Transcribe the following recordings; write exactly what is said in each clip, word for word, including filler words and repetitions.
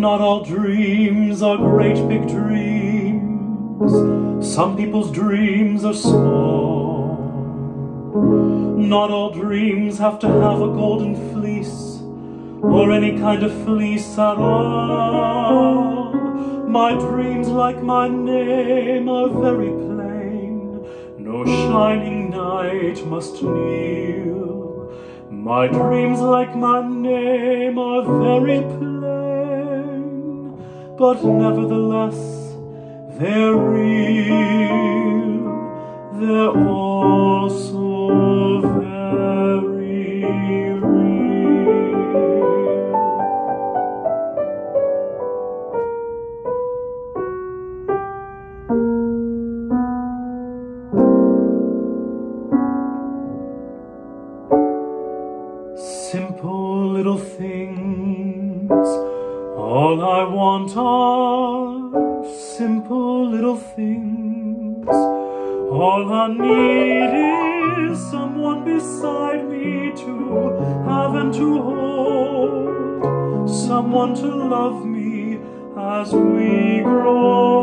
Not all dreams are great big dreams. Some people's dreams are small. Not all dreams have to have a golden fleece, or any kind of fleece at all. My dreams, like my name, are very plain. No shining knight must kneel. My dreams, like my name, are very plain, but nevertheless they're real. They're also very real. Simple little things, all I want are simple little things. All I need is someone beside me to have and to hold, someone to love me as we grow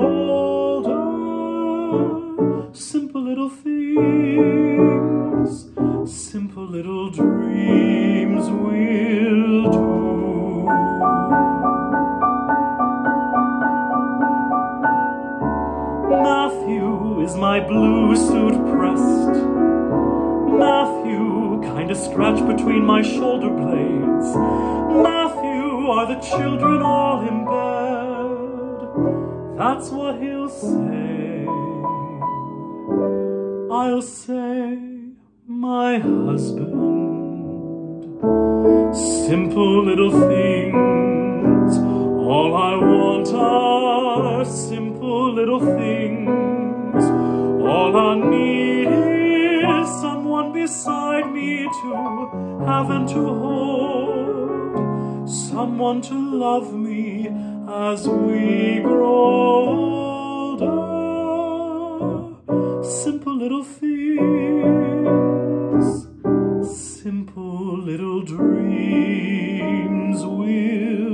older. Simple little things, simple little dreams will do. Matthew is my blue suit pressed. Matthew kinda scratched between my shoulder blades. Matthew, are the children all in bed? That's what he'll say. I'll say, my husband. Simple little things, all I want are simple little things. All I need is someone beside me to have and to hold, someone to love me as we grow older. Simple little things, simple little dreams will